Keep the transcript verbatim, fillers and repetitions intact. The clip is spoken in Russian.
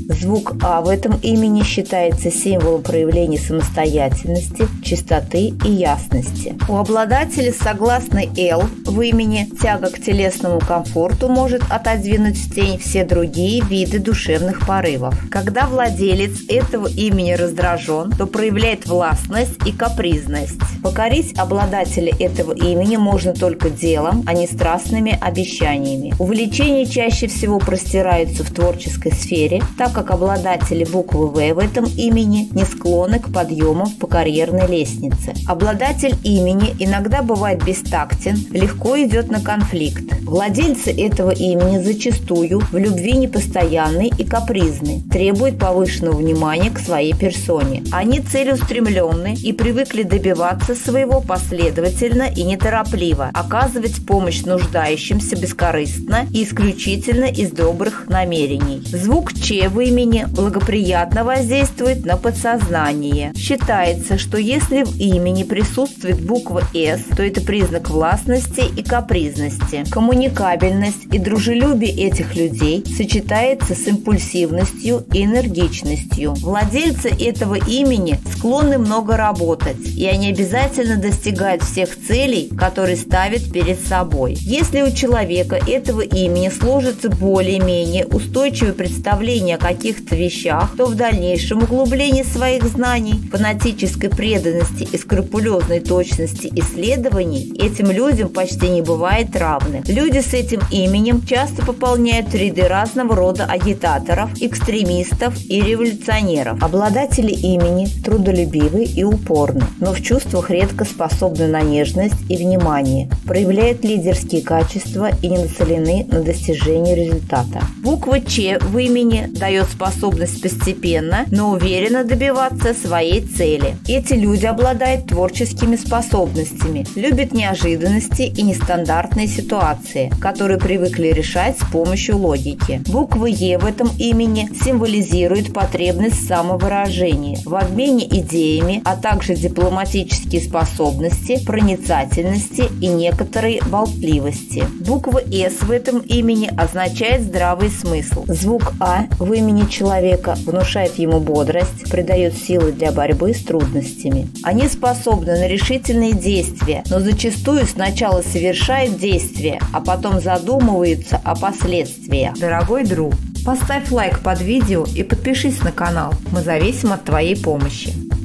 Звук А в этом имени считается символом проявления самостоятельности, чистоты и ясности. У обладателя согласной Л в имени тяга к телесному комфорту может отодвинуть в тень все другие виды душевных порывов. Когда владелец этого имени раздражен, то проявляет властность и капризность. Покорить обладателя этого имени можно только делом, а не страстными обещаниями. Увлечения чаще всего простираются в творческой сфере, так как обладатели буквы В в этом имени не склонны к подъемам по карьерной лестнице. Обладатель имени иногда бывает бестактен, легко идет на конфликт. Владельцы этого имени зачастую в любви непостоянны и капризны, требуют повышенного внимания к своей персоне. Они целеустремленны и привыкли добиваться своего последовательно и неторопливо, оказывать помощь нуждающимся бескорыстно и исключительно из добрых намерений. Звук Ч в имени благоприятно воздействует на подсознание. Считается, что если в имени присутствует буква С, то это признак властности и капризности. Коммуникабельность и дружелюбие этих людей сочетается с импульсивностью и энергичностью. Владельцы этого имени склонны много работать, и они обязательно достигают всех целей, которые ставят перед собой. Если у человека этого имени сложится более-менее устойчивое представление о каких-то вещах, то в дальнейшем углублении своих знаний, фанатической преданности и скрупулезной точности исследований этим людям почти не бывает равных. Люди с этим именем часто пополняют ряды разного рода агитаторов, экстремистов и революционеров. Обладатели имени трудолюбивы и упорны, но в чувствах редко способны на нежность и внимание, проявляют лидерские качества и не нацелены на достижение результата. Буква Ч в имени дает способность постепенно, но уверенно добиваться своей цели. Эти люди обладают творческими способностями, любят неожиданности и нестандартные ситуации, которые привыкли решать с помощью логики. Буква Е в этом имени символизирует потребность в самовыражении, в обмене идеями, а также дипломатические способности, проницательности и некоторой болтливости. Буква С в этом имени означает здравый смысл. Звук А в имени человека внушает ему бодрость, придает силы для борьбы с трудностями. Они способны на решительные действия, но зачастую сначала совершают действия, а потом задумываются о последствиях. Дорогой друг, поставь лайк под видео и подпишись на канал. Мы зависим от твоей помощи.